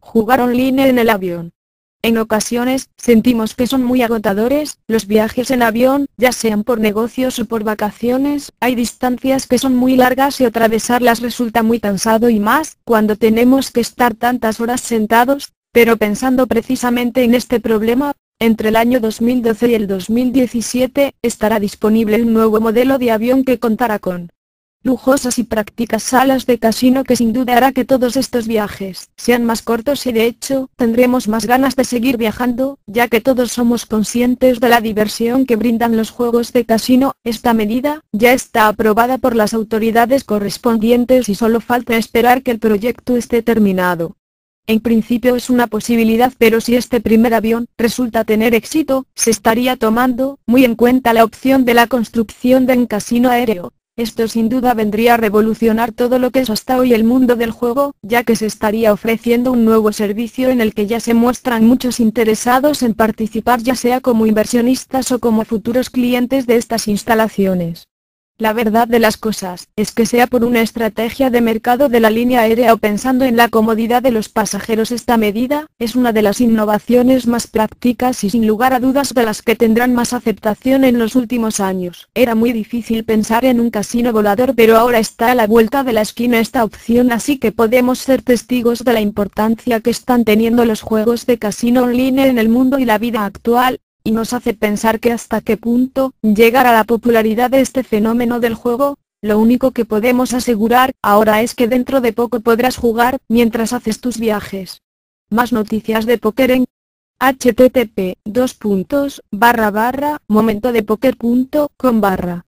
Jugar online en el avión. En ocasiones, sentimos que son muy agotadores, los viajes en avión, ya sean por negocios o por vacaciones, hay distancias que son muy largas y atravesarlas resulta muy cansado y más, cuando tenemos que estar tantas horas sentados, pero pensando precisamente en este problema, entre el año 2012 y el 2017, estará disponible un nuevo modelo de avión que contará con lujosas y prácticas salas de casino que sin duda hará que todos estos viajes sean más cortos y de hecho, tendremos más ganas de seguir viajando, ya que todos somos conscientes de la diversión que brindan los juegos de casino. Esta medida ya está aprobada por las autoridades correspondientes y solo falta esperar que el proyecto esté terminado. En principio es una posibilidad, pero si este primer avión resulta tener éxito, se estaría tomando muy en cuenta la opción de la construcción de un casino aéreo. Esto sin duda vendría a revolucionar todo lo que es hasta hoy el mundo del juego, ya que se estaría ofreciendo un nuevo servicio en el que ya se muestran muchos interesados en participar, ya sea como inversionistas o como futuros clientes de estas instalaciones. La verdad de las cosas es que sea por una estrategia de mercado de la línea aérea o pensando en la comodidad de los pasajeros, esta medida es una de las innovaciones más prácticas y sin lugar a dudas de las que tendrán más aceptación en los últimos años. Era muy difícil pensar en un casino volador, pero ahora está a la vuelta de la esquina esta opción, así que podemos ser testigos de la importancia que están teniendo los juegos de casino online en el mundo y la vida actual. Y nos hace pensar que hasta qué punto llegará la popularidad de este fenómeno del juego. Lo único que podemos asegurar ahora es que dentro de poco podrás jugar mientras haces tus viajes. Más noticias de póker en http://momentodepoker.com/